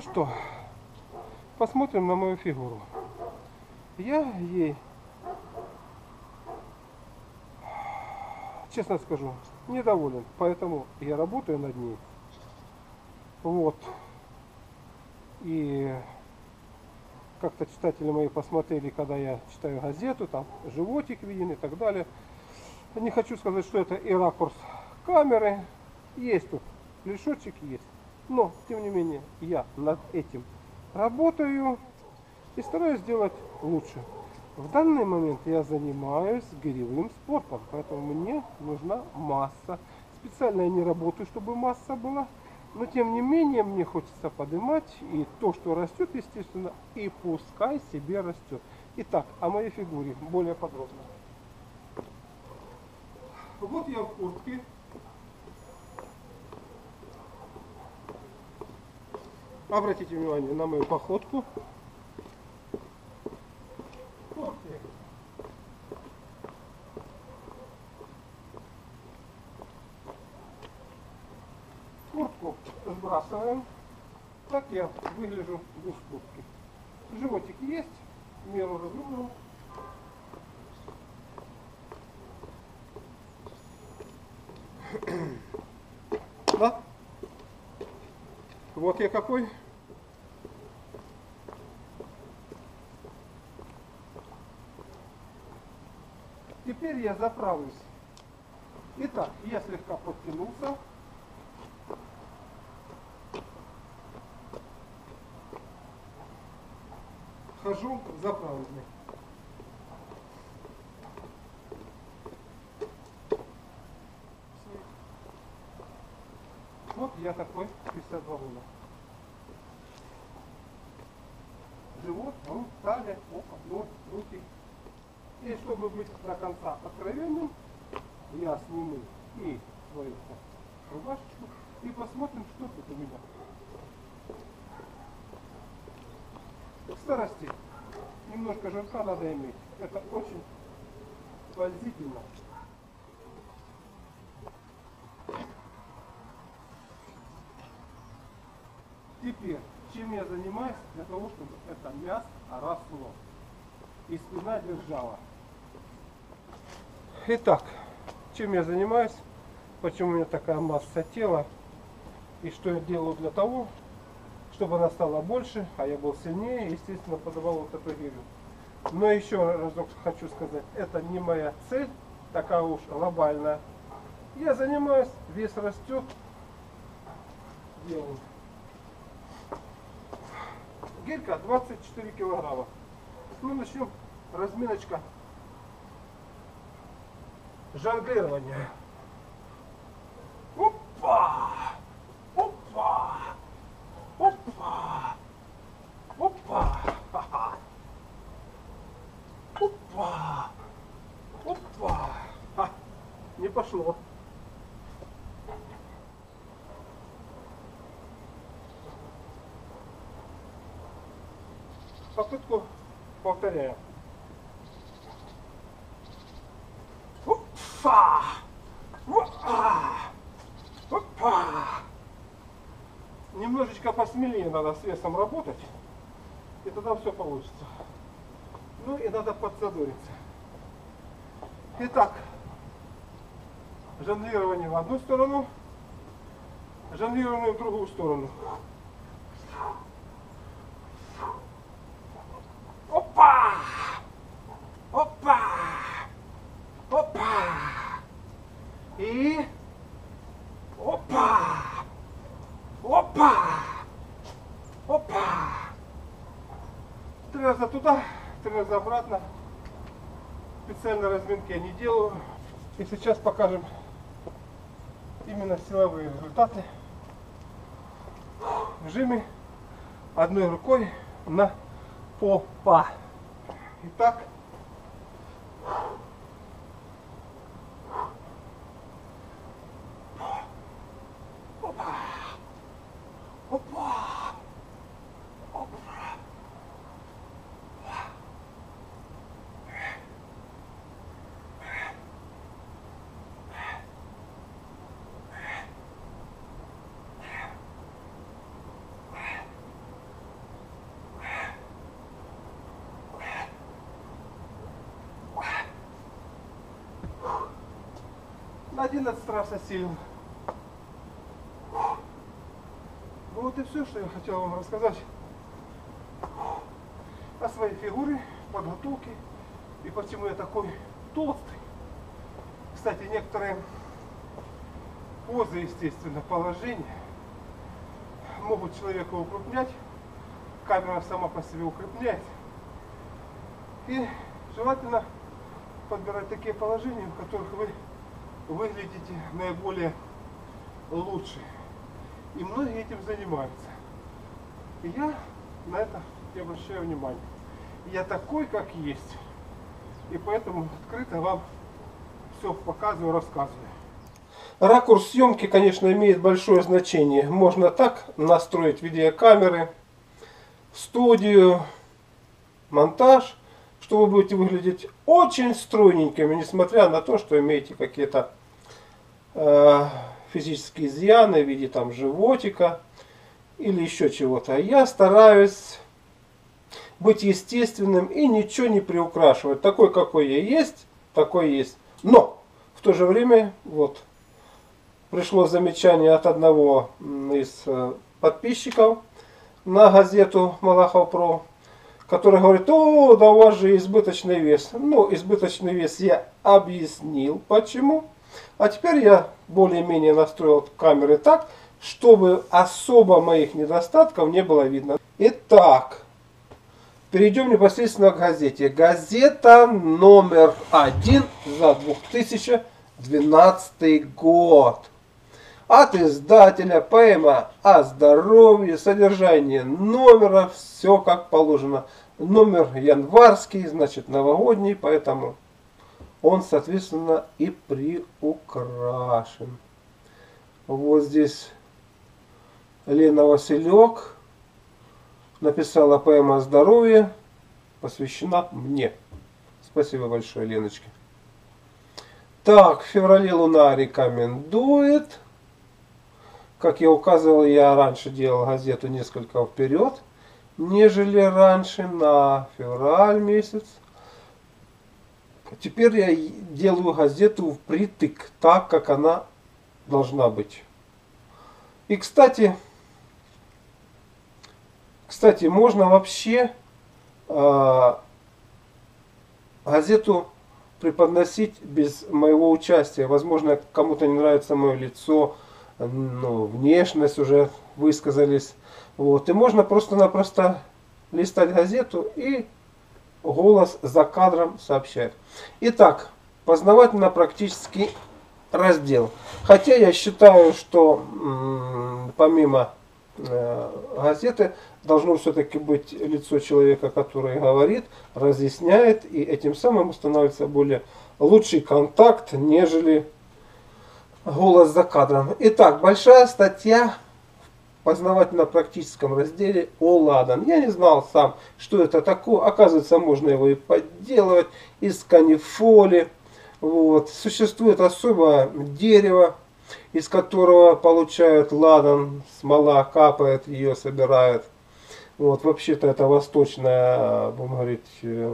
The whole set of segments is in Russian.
что, посмотрим на мою фигуру. Я ей, честно скажу, недоволен, поэтому я работаю над ней. Вот. И как-то читатели мои посмотрели, когда я читаю газету, там животик виден и так далее. Не хочу сказать, что это и ракурс камеры. Есть тут лишочек есть. Но, тем не менее, я над этим работаю и стараюсь сделать лучше. В данный момент я занимаюсь гиревым спортом, поэтому мне нужна масса. Специально я не работаю, чтобы масса была. Но тем не менее мне хочется поднимать, и то, что растет, естественно, и пускай себе растет. Итак, о моей фигуре более подробно. Вот я в куртке. Обратите внимание на мою походку. Куртку сбрасываем. Так я выгляжу без куртки. Животик есть, в меру разумного. Да? Вот я какой. Теперь я заправлюсь. Итак, я слегка подтянулся. Хожу заправленный. Вот я такой 52 года. Живот, талия, око, нос, руки. И чтобы быть до конца откровенным, я сниму и свою рубашечку и посмотрим, что тут у меня. К старости немножко жирка надо иметь. Это очень пользительно. Теперь, чем я занимаюсь для того, чтобы это мясо росло и спина держала. Итак, чем я занимаюсь, почему у меня такая масса тела и что я делаю для того, чтобы она стала больше, а я был сильнее, естественно, подавал вот эту гирю. Но еще разок хочу сказать, это не моя цель, такая уж глобальная. Я занимаюсь, вес растет, делаю. Гирька 24 килограмма. Ну, начнем разминочка. Жонглирование. Опа! Опа! Опа! Опа! Ха-ха! Опа! Опа! Ха! Не пошло. Попытку повторяем. Опа! Опа! Опа! Немножечко посмелее надо с весом работать, и тогда все получится. Ну и надо подзадориться. Итак, жонглирование в одну сторону, жонглирование в другую сторону. Опа! Опа! Опа! И опа! Опа! Опа! 3 раза туда, 3 раза обратно. Специальной разминки я не делаю. И сейчас покажем именно силовые результаты. Жимы одной рукой на попа. Итак. Опа. Опа. Опа. 11 раз осилил. Вот и все, что я хотел вам рассказать о своей фигуре, подготовке и почему я такой толстый. Кстати, некоторые позы, естественно, положения могут человека укрупнять. Камера сама по себе укрепляет. И желательно подбирать такие положения, в которых вы выглядите наиболее лучше. И многие этим занимаются. И я на это не обращаю внимания. Я такой, как есть. И поэтому открыто вам все показываю, рассказываю. Ракурс съемки, конечно, имеет большое значение. Можно так настроить видеокамеры, студию, монтаж, что вы будете выглядеть очень стройненькими, несмотря на то, что имеете какие-то физические изъяны в виде там животика или еще чего-то. Я стараюсь быть естественным и ничего не приукрашивать. Такой, какой я есть, такой есть. Но в то же время вот пришло замечание от одного из подписчиков на газету Малахов Про, который говорит: о, да у вас же избыточный вес. Ну, избыточный вес я объяснил почему. А теперь я более-менее настроил камеры так, чтобы особо моих недостатков не было видно. Итак, перейдем непосредственно к газете. Газета номер 1 за 2012 год. От издателя, поэма о здоровье, содержание номера, все как положено. Номер январский, значит новогодний, поэтому он, соответственно, и приукрашен. Вот здесь Лена Василек написала поэма о здоровье, посвящена мне. Спасибо большое, Леночке. Так, в феврале Луна рекомендует. Как я указывал, я раньше делал газету несколько вперед, нежели раньше, на февраль месяц. Теперь я делаю газету впритык, так, как она должна быть. И, кстати, можно вообще газету преподносить без моего участия. Возможно, кому-то не нравится мое лицо, ну, внешность уже высказались. Вот. И можно просто-напросто листать газету и голос за кадром сообщает. Итак, познавательно-практический раздел. Хотя я считаю, что помимо газеты должно все-таки быть лицо человека, который говорит, разъясняет, и этим самым устанавливается более лучший контакт, нежели голос за кадром. Итак, большая статья в познавательно-практическом разделе о ладан. Я не знал сам, что это такое. Оказывается, можно его и подделывать из канифоли. Вот. Существует особое дерево, из которого получают ладан, смола капает, ее собирают. Вот. Вообще-то это восточное, будем говорить,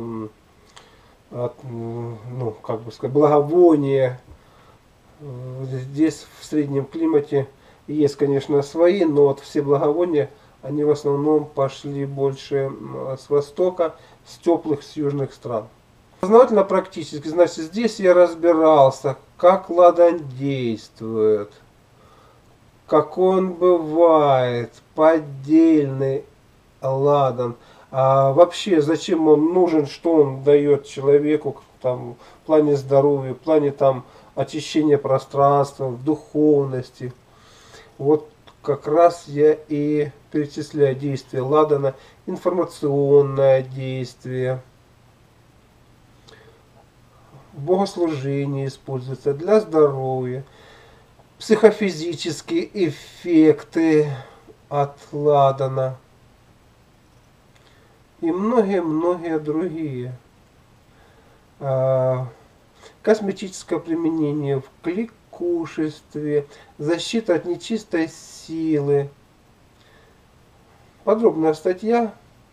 ну, как бы сказать, благовоние. Здесь в среднем климате есть, конечно, свои, но вот все благовония, они в основном пошли больше с востока, с теплых, с южных стран. Познавательно практически, значит, здесь я разбирался, как ладан действует, какой он бывает, поддельный ладан, а вообще зачем он нужен, что он дает человеку там, в плане здоровья, в плане там очищения пространства, в духовности. Вот как раз я и перечисляю действия ладана, информационное действие, богослужение используется для здоровья, психофизические эффекты от ладана и многие-многие другие. Косметическое применение в кликушестве, защита от нечистой силы. Подробная статья,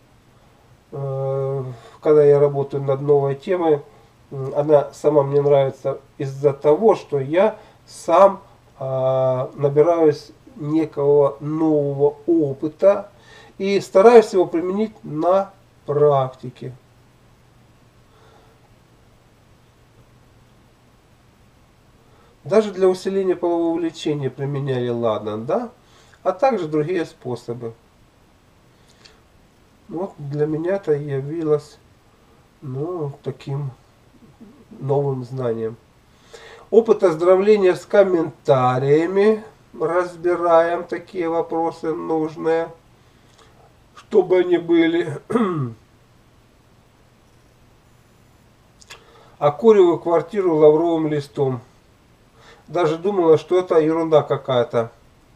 когда я работаю над новой темой, она сама мне нравится из-за того, что я сам набираюсь некого нового опыта и стараюсь его применить на практике. Даже для усиления полового влечения применяли ладан, да? А также другие способы. Вот для меня это явилось, ну, таким новым знанием. Опыт оздоровления с комментариями. Разбираем такие вопросы нужные, чтобы они были. Окуриваю квартиру лавровым листом. Даже думала, что это ерунда какая-то.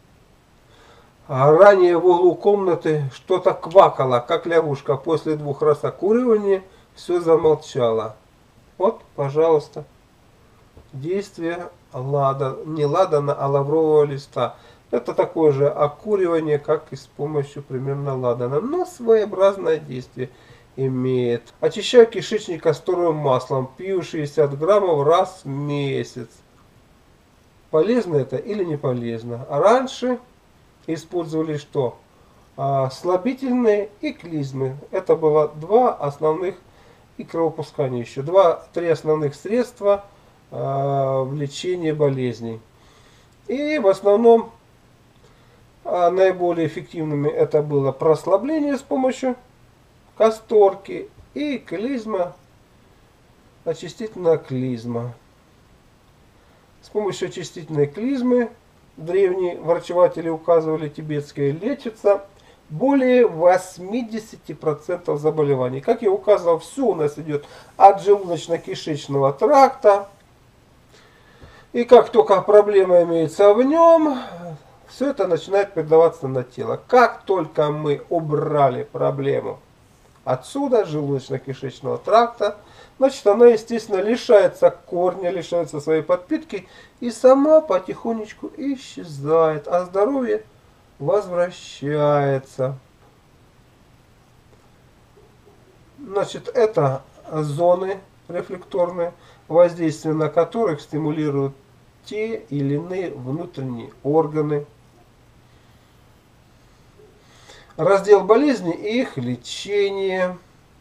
А ранее в углу комнаты что-то квакало, как лягушка. После 2 раз окуривания все замолчало. Вот, пожалуйста, действие не ладана, а лаврового листа. Это такое же окуривание, как и с помощью примерно ладана, но своеобразное действие имеет. Очищаю кишечник касторовым маслом, пью 60 граммов раз в месяц. Полезно это или не полезно? А раньше использовали что? Слабительные и клизмы. Это было 2 основных, и кровопускание еще. 3 основных средства в лечении болезней. И в основном наиболее эффективными это было прослабление с помощью касторки и клизма, очистительная клизма. С помощью очистительной клизмы древние врачеватели указывали тибетские лечится более 80% заболеваний. Как я указывал, все у нас идет от желудочно-кишечного тракта. И как только проблема имеется в нем, все это начинает передаваться на тело. Как только мы убрали проблему отсюда, желудочно-кишечного тракта, значит, она, естественно, лишается корня, лишается своей подпитки и сама потихонечку исчезает, а здоровье возвращается. Значит, это зоны рефлекторные, воздействие на которых стимулируют те или иные внутренние органы. Раздел болезни и их лечение.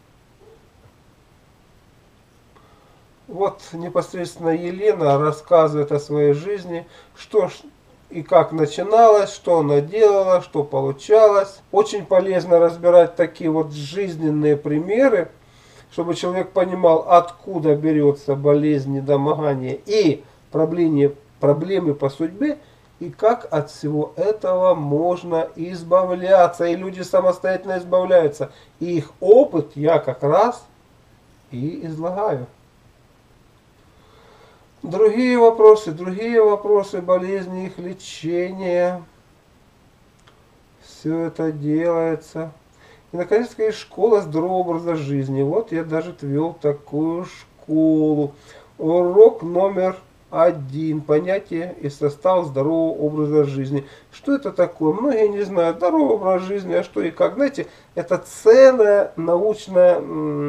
Вот непосредственно Елена рассказывает о своей жизни, что и как начиналось, что она делала, что получалось. Очень полезно разбирать такие вот жизненные примеры, чтобы человек понимал, откуда берется болезнь, недомогание и проблемы по судьбе, и как от всего этого можно избавляться. И люди самостоятельно избавляются. И их опыт я как раз и излагаю. Другие вопросы болезни, их лечения. Все это делается. И, наконец-то, есть школа здорового образа жизни. Вот я даже ввел такую школу. Урок номер 1. Понятие и состав здорового образа жизни. Что это такое? Многие не знают. Здоровый образ жизни, а что и как. Знаете, это целая научная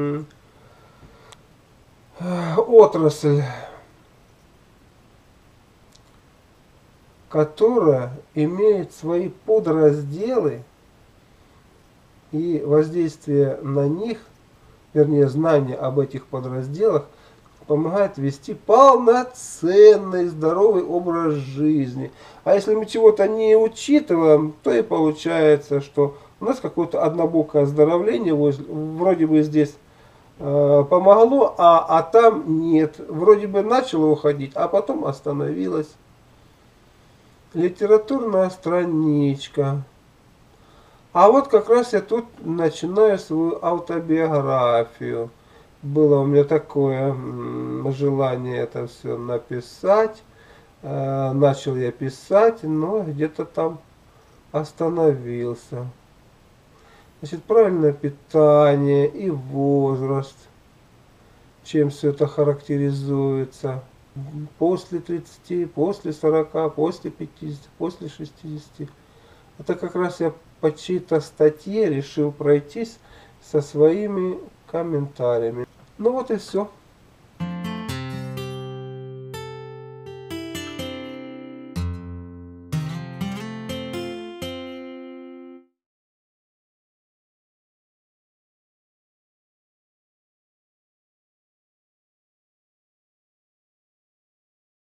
отрасль, которая имеет свои подразделы, и воздействие на них, вернее знание об этих подразделах, помогает вести полноценный здоровый образ жизни. А если мы чего-то не учитываем, то и получается, что у нас какое-то однобокое оздоровление, вроде бы здесь помогло, а там нет. Вроде бы начало уходить, а потом остановилось. Литературная страничка. А вот как раз я тут начинаю свою автобиографию. Было у меня такое желание это все написать. Начал я писать, но где-то там остановился. Значит, правильное питание и возраст. Чем все это характеризуется. После 30, после 40, после 50, после 60. Это как раз я по чьей-то статье решил пройтись со своими комментариями. Ну вот и все.